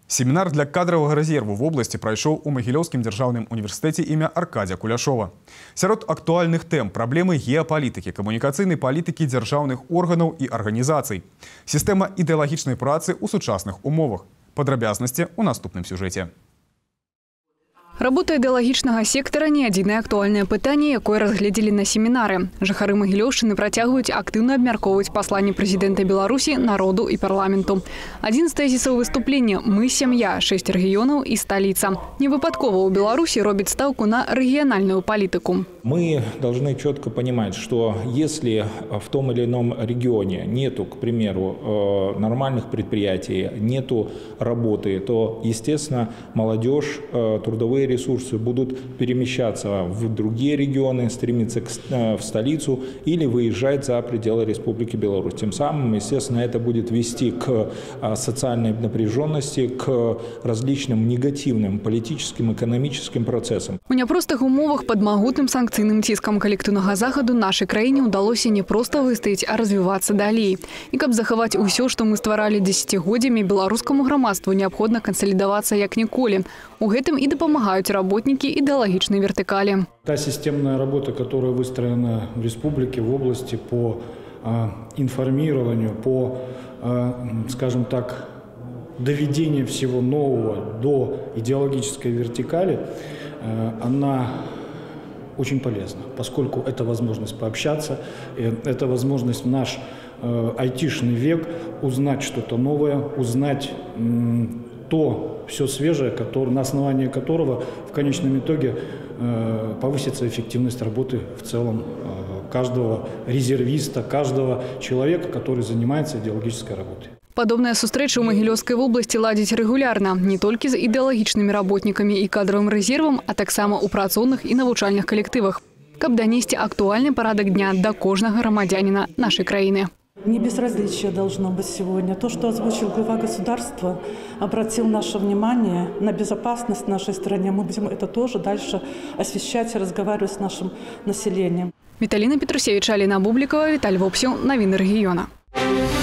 Семінар для кадрового резерву в области пройшов у Могилевском державном университете ім'я Аркадія Куляшова. Сярод актуальных тем – проблемы геополитики, коммуникацийной политики державных органов и организаций, система идеологичной працы у сучасных умовах. Подробязности у наступным сюжете. Работа ідэалагічнага сектора не адзінае актуальнае пытанне, якое разгледзелі на семінары. Жыхары Магілёўшчыны працягваюць актыўна абмяркоўваць пасланне прэзідэнта Беларусі народу і парламенту. Адзін з тэзісаў выступлення «Мы – сям'я, 6 рэгіёнаў і сталіца». Невыпадкова ў Беларусі робіць ставку на рэгіянальную палітыку. Мы должны четко понимать, что если в том или ином регионе нету, к примеру, нормальных предприятий, нету работы, то, естественно, молодежь, трудовые ресурсы будут перемещаться в другие регионы, стремиться в столицу или выезжать за пределы Республики Беларусь. Тем самым, естественно, это будет вести к социальной напряженности, к различным негативным политическим, экономическим процессам. У няпростых умовах под магутным санкцыйным ціскам калектыўнага захаду нашай краіне ўдалося не проста выстаіць, а развівацца далей. І каб захаваць усё, што мы стваралі дзесяцігоддзямі, беларускаму грамадству неабходна кансалідавацца як ніколі. У гэтым і дапамагаюць работники идеологичной вертикали. Та системная работа, которая выстроена в республике, в области по информированию, по, скажем так, доведению всего нового до идеологической вертикали, она очень полезна, поскольку это возможность пообщаться, это возможность в наш айтишный век узнать что-то новое, узнать то все свежее, на основании которого в конечном итоге повысится эффективность работы в целом каждого резервиста, каждого человека, который занимается идеологической работой. Подобная сустрэча ў Магілёўскай вобласці ладзіць рэгулярна, не толькі з ідэалагічнымі работнікамі і кадровым резервам, а таксама ў працоўных і навучальных калектывах, каб данесці актуальны парадак дня до кожнага грамадзяніна нашай краіны. Не безразличие должно быть сегодня. То, что озвучил глава государства, обратил наше внимание на безопасность в нашей стране. Мы будем это тоже дальше освещать и разговаривать с нашим населением. Виталина Петрусевич, Алина Бубликова, Виталий Вопсю. Новины региона.